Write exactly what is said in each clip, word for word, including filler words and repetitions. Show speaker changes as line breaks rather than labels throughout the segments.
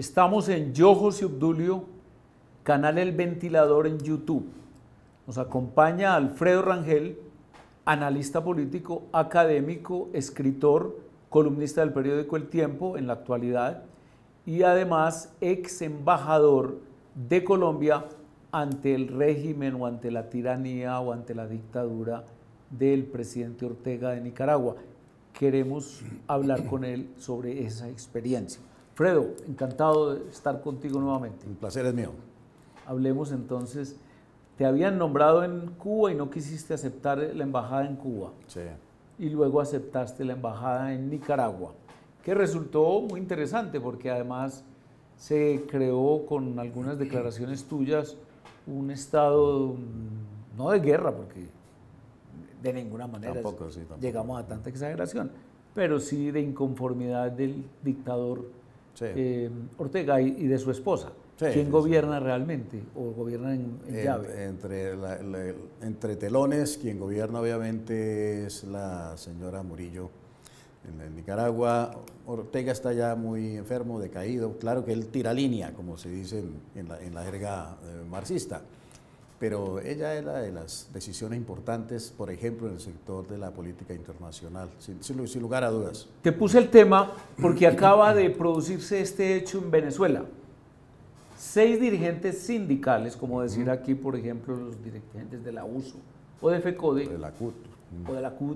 Estamos en Yo José Obdulio, canal El Ventilador en YouTube. Nos acompaña Alfredo Rangel, analista político, académico, escritor, columnista del periódico El Tiempo en la actualidad y además ex embajador de Colombia ante el régimen o ante la tiranía o ante la dictadura del presidente Ortega de Nicaragua. Queremos hablar con él sobre esa experiencia. Fredo, encantado de estar contigo nuevamente.
Un placer es mío.
Hablemos entonces, te habían nombrado en Cuba y no quisiste aceptar la embajada en Cuba.
Sí.
Y luego aceptaste la embajada en Nicaragua, que resultó muy interesante porque además se creó con algunas declaraciones tuyas un estado, no de guerra, porque de ninguna manera
tampoco, sí, tampoco.
llegamos a tanta exageración, pero sí de inconformidad del dictador sí. eh, Ortega y, y de su esposa. Sí, ¿Quién sí, gobierna sí. realmente o gobierna en, en, en llave?
Entre, la, la, entre telones, quien gobierna obviamente es la señora Murillo en, en Nicaragua. Ortega está ya muy enfermo, decaído. Claro que él tira línea, como se dice en, en, la, en la jerga eh, marxista. Pero ella era de las decisiones importantes, por ejemplo, en el sector de la política internacional, sin, sin, sin lugar a dudas.
Te puse el tema porque acaba de producirse este hecho en Venezuela. Seis dirigentes sindicales, como decir aquí, por ejemplo, los dirigentes de la U S O o de FECODE,
o de la C U T,
o de la C U T,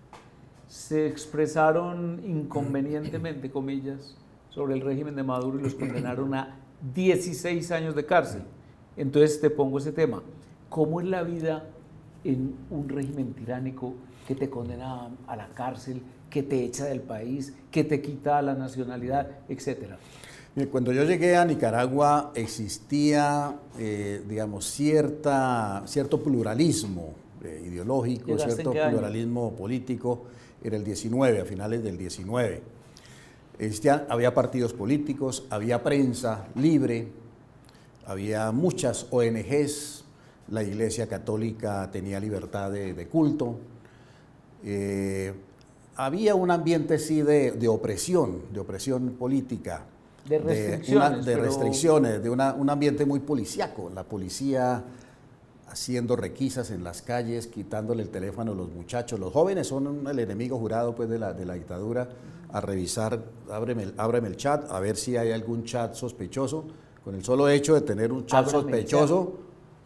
se expresaron inconvenientemente, comillas, sobre el régimen de Maduro y los condenaron a dieciséis años de cárcel. Entonces te pongo ese tema. ¿Cómo es la vida en un régimen tiránico que te condena a la cárcel, que te echa del país, que te quita la nacionalidad, etcétera?
Cuando yo llegué a Nicaragua existía, eh, digamos, cierta, cierto pluralismo eh, ideológico, cierto pluralismo político en el diecinueve, a finales del diecinueve. Existían, había partidos políticos, había prensa libre, había muchas O N Ges, la Iglesia Católica tenía libertad de, de culto, eh, había un ambiente sí de, de opresión, de opresión política.
De restricciones.
De, una, de, restricciones, de una, un ambiente muy policíaco, la policía haciendo requisas en las calles, quitándole el teléfono a los muchachos. Los jóvenes son el enemigo jurado pues, de, la, de la dictadura, a revisar, ábreme, ábreme el chat, a ver si hay algún chat sospechoso. Con el solo hecho de tener un chat ábreme sospechoso,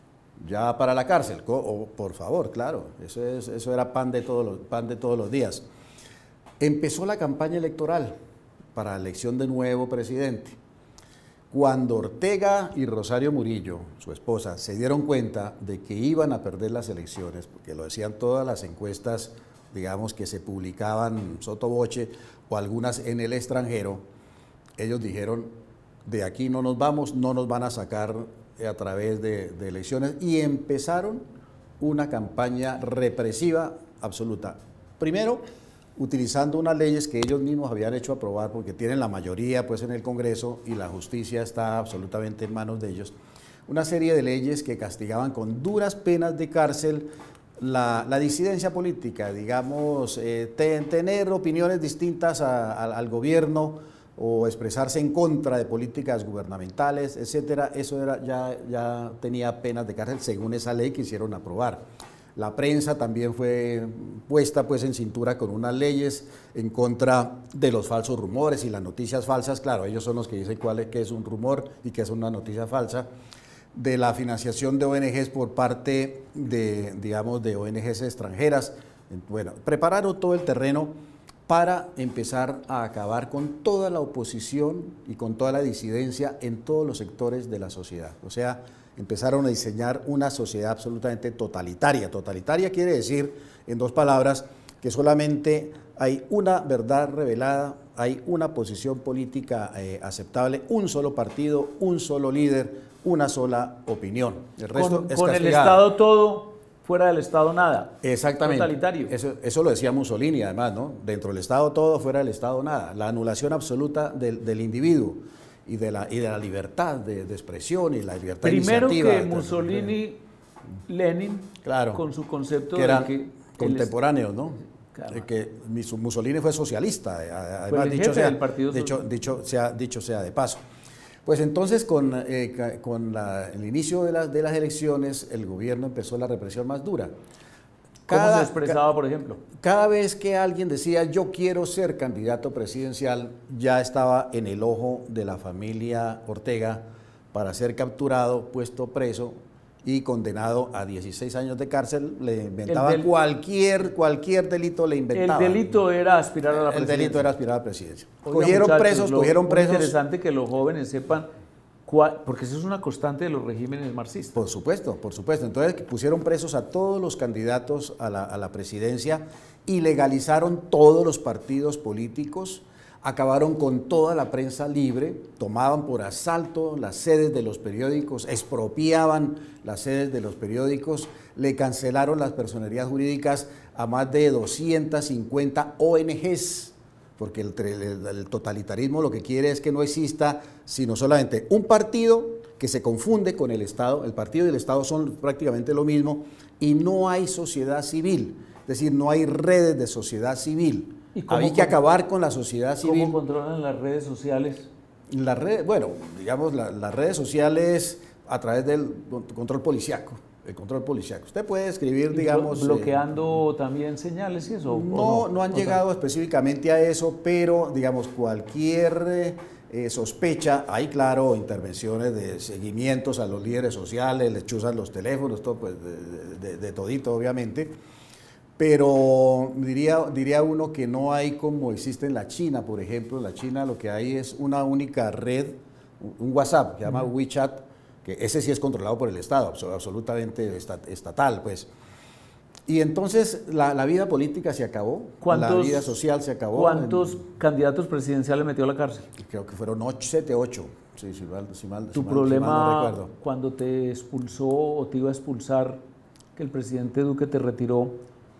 ya para la cárcel. O, por favor, claro, eso, es, eso era pan de, todos los, pan de todos los días. Empezó la campaña electoral para la elección de nuevo presidente. Cuando Ortega y Rosario Murillo, su esposa, se dieron cuenta de que iban a perder las elecciones, porque lo decían todas las encuestas, digamos, que se publicaban sotoboche o algunas en el extranjero, ellos dijeron, de aquí no nos vamos, no nos van a sacar a través de, de elecciones, y empezaron una campaña represiva absoluta. Primero, utilizando unas leyes que ellos mismos habían hecho aprobar porque tienen la mayoría pues, en el Congreso y la justicia está absolutamente en manos de ellos, una serie de leyes que castigaban con duras penas de cárcel la, la disidencia política, digamos, eh, ten, tener opiniones distintas a, a, al gobierno o expresarse en contra de políticas gubernamentales, etcétera. Eso era, ya, ya tenía penas de cárcel según esa ley que hicieron aprobar. La prensa también fue puesta pues, en cintura con unas leyes en contra de los falsos rumores y las noticias falsas. Claro, ellos son los que dicen cuál es, qué es un rumor y qué es una noticia falsa. De la financiación de O N Ges por parte de, digamos, de O N Ges extranjeras. Bueno, prepararon todo el terreno para empezar a acabar con toda la oposición y con toda la disidencia en todos los sectores de la sociedad. O sea, empezaron a diseñar una sociedad absolutamente totalitaria. Totalitaria quiere decir, en dos palabras, que solamente hay una verdad revelada, hay una posición política eh, aceptable, un solo partido, un solo líder, una sola opinión. El resto
con,
es
con
castigada.
El Estado todo, fuera del Estado nada.
Exactamente.
Totalitario.
Eso, eso lo decía Mussolini además, ¿no? Dentro del Estado todo, fuera del Estado nada. La anulación absoluta del, del individuo. Y de, la, y de la libertad de, de expresión y la libertad
Primero
de iniciativa.
Primero que Mussolini, Lenin,
claro,
con su concepto
que eran
de que
contemporáneos, ¿no? Claro. Que Mussolini fue socialista, además,
fue el
dicho,
jefe
sea,
del partido
dicho, dicho, sea, dicho sea de paso. Pues entonces con, eh, con la, el inicio de, la, de las elecciones el gobierno empezó la represión más dura.
Cada, ¿Cómo se expresaba, por ejemplo?
Cada vez que alguien decía yo quiero ser candidato presidencial, ya estaba en el ojo de la familia Ortega para ser capturado, puesto preso y condenado a dieciséis años de cárcel. Le inventaba del, cualquier, cualquier delito, le inventaba.
El delito era aspirar a la presidencia.
El delito era aspirar a la presidencia.
Oiga,
cogieron
muchachos,
presos,
lo,
cogieron presos.
Es interesante que los jóvenes sepan, cuál, porque eso es una constante de los regímenes marxistas.
Por supuesto, por supuesto. Entonces pusieron presos a todos los candidatos a la, a la presidencia y legalizaron todos los partidos políticos. Acabaron con toda la prensa libre, tomaban por asalto las sedes de los periódicos, expropiaban las sedes de los periódicos, le cancelaron las personerías jurídicas a más de doscientas cincuenta O N Ges, porque el, el, el totalitarismo lo que quiere es que no exista sino solamente un partido que se confunde con el Estado. El partido y el Estado son prácticamente lo mismo y no hay sociedad civil, es decir, no hay redes de sociedad civil. Hay que acabar con la sociedad civil.
¿Cómo controlan las redes sociales?
Las redes, bueno, digamos, la, las redes sociales a través del control policiaco, el control policiaco. Usted puede escribir, digamos...
¿Bloqueando eh, también señales y eso?
No, no, no han llegado específicamente a eso, pero, digamos, cualquier eh, sospecha, hay, claro, intervenciones de seguimientos a los líderes sociales, les chuzan los teléfonos, todo, pues, de, de, de todito, obviamente. Pero diría, diría uno que no hay como existe en la China, por ejemplo. En la China lo que hay es una única red, un WhatsApp, que se llama WeChat, que ese sí es controlado por el Estado, absolutamente estatal, pues. Y entonces la, la vida política se acabó, la vida social se acabó.
¿Cuántos en, candidatos presidenciales metió a la cárcel?
Creo que fueron ocho, siete, ocho. Sí, si mal, si mal,
¿Tu
si mal,
problema
si mal no recuerdo.
Cuando te expulsó o te iba a expulsar, que el presidente Duque te retiró,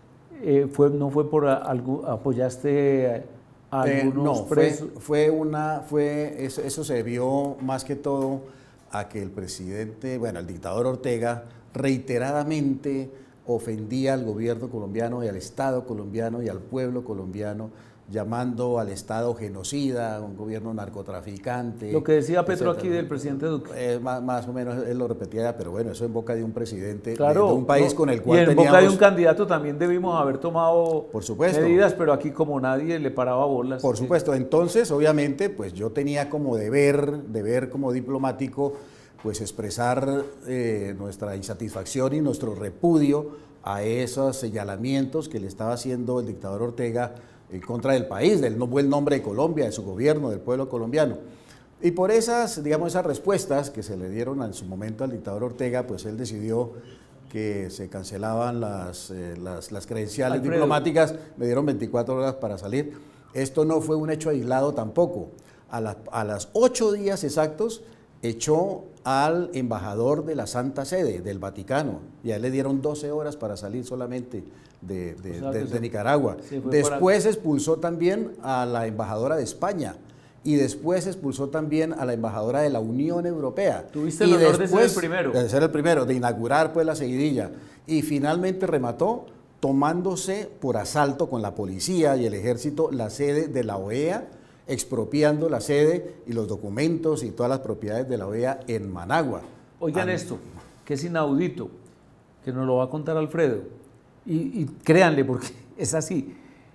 Eh, fue, ¿no fue por algo, apoyaste a algunos
eh, no,
presos?
Fue, fue una, fue, eso, eso se debió más que todo a que el presidente, bueno, el dictador Ortega, reiteradamente ofendía al gobierno colombiano y al Estado colombiano y al pueblo colombiano, llamando al Estado genocida, a un gobierno narcotraficante.
Lo que decía Petro etcétera aquí del presidente Duque.
Eh, más, más o menos él lo repetía, pero bueno, eso en boca de un presidente,
claro,
de, de un país
no,
con el cual
y en
teníamos...
boca de un candidato también debimos haber tomado
por supuesto,
medidas, pero aquí como nadie le paraba bolas.
Por supuesto, entonces obviamente pues yo tenía como deber, deber como diplomático, pues expresar eh, nuestra insatisfacción y nuestro repudio a esos señalamientos que le estaba haciendo el dictador Ortega en contra del país, del buen nombre de Colombia, de su gobierno, del pueblo colombiano. Y por esas, digamos, esas respuestas que se le dieron en su momento al dictador Ortega, pues él decidió que se cancelaban las, eh, las, las credenciales Alfredo. diplomáticas, me dieron veinticuatro horas para salir. Esto no fue un hecho aislado tampoco. A, la, a las ocho días exactos echó al embajador de la Santa Sede, del Vaticano, y a él le dieron doce horas para salir solamente de, de, o sea, de, de Nicaragua. Sí, después para... expulsó también a la embajadora de España, y después expulsó también a la embajadora de la Unión Europea.
Tuviste el
y
honor
después,
de ser el primero.
De ser el primero, de inaugurar pues la seguidilla, y finalmente remató tomándose por asalto con la policía y el ejército la sede de la O E A, expropiando la sede y los documentos y todas las propiedades de la O E A en Managua.
Oigan An... esto, que es inaudito, que nos lo va a contar Alfredo, y, y créanle porque es así.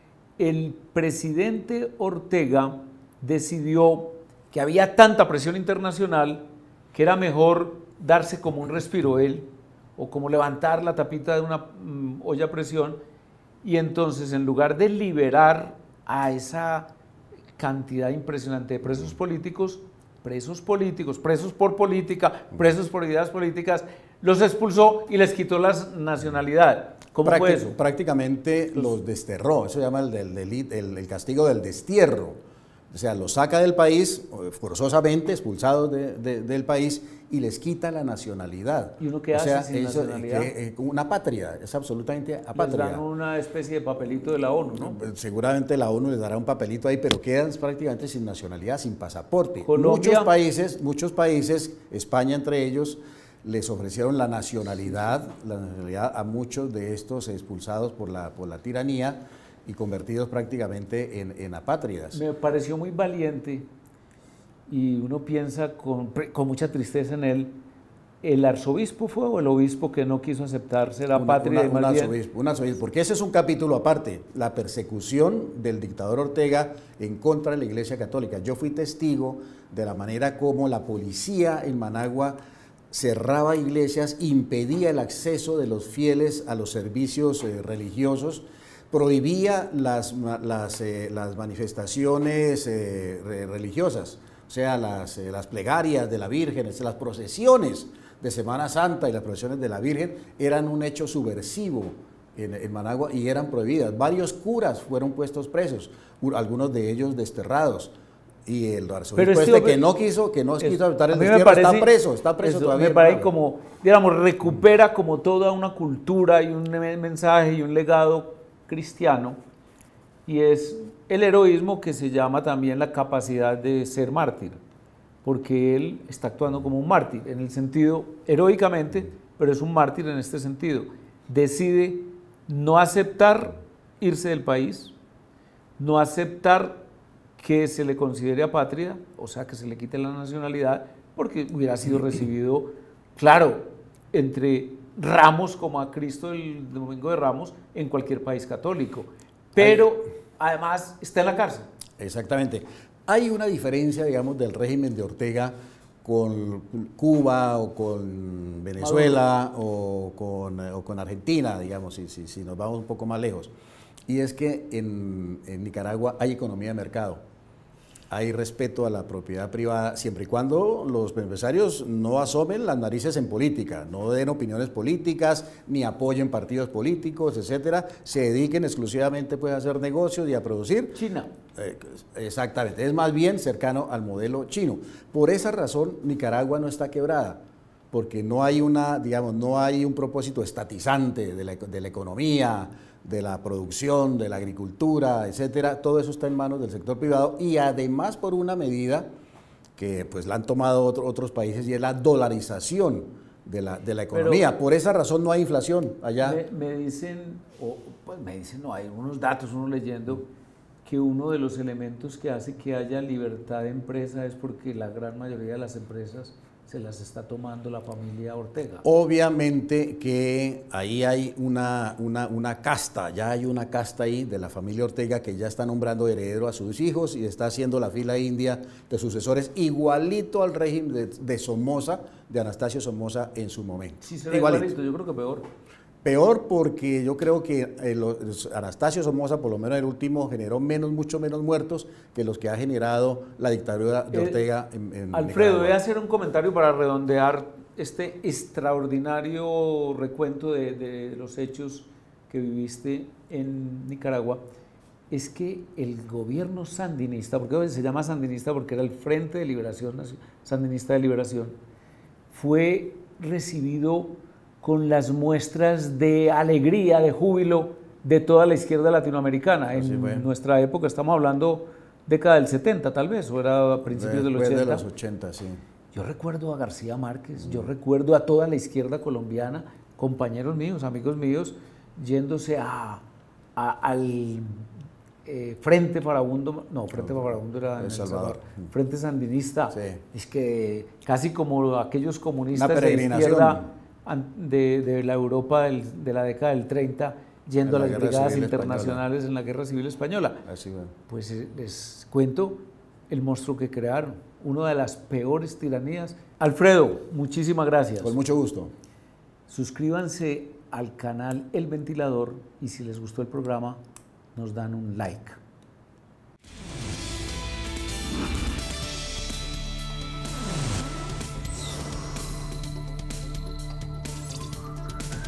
El presidente Ortega decidió que había tanta presión internacional que era mejor darse como un respiro él, o como levantar la tapita de una um, olla a presión, y entonces en lugar de liberar a esa cantidad impresionante de presos políticos, presos políticos, presos por política, presos por ideas políticas, los expulsó y les quitó la nacionalidad. ¿Cómo
Prácti-
fue eso?
Prácticamente los, los desterró, eso se llama el, del, del, el, el castigo del destierro. O sea, los saca del país, forzosamente expulsados de, de, del país, y les quita la nacionalidad.
¿Y uno qué
o
hace
sea,
sin
eso,
nacionalidad?
Que, eh, una patria, es absolutamente apátrida.
Les dan una especie de papelito de la ONU, ¿no?
Seguramente la ONU les dará un papelito ahí, pero quedan prácticamente sin nacionalidad, sin pasaporte.
Colombia,
muchos países, muchos países, España entre ellos, les ofrecieron la nacionalidad, la nacionalidad a muchos de estos expulsados por la, por la tiranía y convertidos prácticamente en, en apátridas.
Me pareció muy valiente y uno piensa con, con mucha tristeza en él. ¿El arzobispo fue o el obispo que no quiso aceptar ser apátrida?
Una, una, un, arzobispo, un arzobispo, porque ese es un capítulo aparte, la persecución del dictador Ortega en contra de la Iglesia Católica. Yo fui testigo de la manera como la policía en Managua cerraba iglesias, impedía el acceso de los fieles a los servicios eh, religiosos, prohibía las, las, eh, las manifestaciones eh, religiosas, o sea, las, eh, las plegarias de la Virgen, las procesiones de Semana Santa y las procesiones de la Virgen eran un hecho subversivo en, en Managua y eran prohibidas. Varios curas fueron puestos presos, algunos de ellos desterrados. Y el arzobispo este, este que no quiso, que no quiso aceptar el destierro
parece,
está preso, está preso
eso,
todavía.
Me parece como, digamos, recupera como toda una cultura y un mensaje y un legado cristiano, y es el heroísmo que se llama también la capacidad de ser mártir, porque él está actuando como un mártir, en el sentido, heroicamente, pero es un mártir en este sentido. Decide no aceptar irse del país, no aceptar que se le considere apátrida, o sea, que se le quite la nacionalidad, porque hubiera sido recibido, claro, entre Ramos, como a Cristo el Domingo de Ramos, en cualquier país católico, pero además está en la cárcel.
Exactamente. Hay una diferencia, digamos, del régimen de Ortega con Cuba o con Venezuela o con, o con Argentina, digamos, si, si, si nos vamos un poco más lejos. Y es que en, en Nicaragua hay economía de mercado, hay respeto a la propiedad privada, siempre y cuando los empresarios no asomen las narices en política, no den opiniones políticas, ni apoyen partidos políticos, etcétera, se dediquen exclusivamente pues, a hacer negocios y a producir.
China.
Eh, exactamente, es más bien cercano al modelo chino. Por esa razón, Nicaragua no está quebrada, porque no hay una, digamos, no hay un propósito estatizante de la, de la economía, de la producción, de la agricultura, etcétera. Todo eso está en manos del sector privado y además por una medida que pues la han tomado otro, otros países y es la dolarización de la, de la economía. Pero por esa razón no hay inflación allá.
Me, me dicen, o pues me dicen, no, hay unos datos, uno leyendo, que uno de los elementos que hace que haya libertad de empresa es porque la gran mayoría de las empresas se las está tomando la familia Ortega.
Obviamente que ahí hay una, una, una casta, ya hay una casta ahí de la familia Ortega que ya está nombrando heredero a sus hijos y está haciendo la fila india de sucesores igualito al régimen de, de Somoza, de Anastasio Somoza en su momento.
Sí, será igualito. igualito, yo creo que peor.
Peor porque yo creo que eh, los, Anastasio Somoza, por lo menos el último, generó menos, mucho menos muertos que los que ha generado la dictadura de Ortega eh, en, en
Alfredo,
Nicaragua.
voy a hacer un comentario para redondear este extraordinario recuento de, de los hechos que viviste en Nicaragua. Es que el gobierno sandinista, porque se llama sandinista porque era el Frente de Liberación, Sandinista de Liberación, fue recibido con las muestras de alegría, de júbilo de toda la izquierda latinoamericana. En bueno. nuestra época, estamos hablando década del setenta tal vez, o era a principios
Después
del ochenta.
de los ochenta, sí.
Yo recuerdo a García Márquez, mm. yo recuerdo a toda la izquierda colombiana, compañeros míos, amigos míos, yéndose a, a, al eh, Frente Farabundo, no, Frente no, Farabundo era en El Salvador, Salvador. Frente Sandinista, sí. Es que casi como aquellos comunistas de izquierda De, de la Europa del, de la década del treinta, yendo a las brigadas internacionales española. En la Guerra Civil Española.
Así va.
Pues les cuento el monstruo que crearon, una de las peores tiranías. Alfredo, muchísimas gracias.
Con mucho gusto.
Suscríbanse al canal El Ventilador y si les gustó el programa, nos dan un like.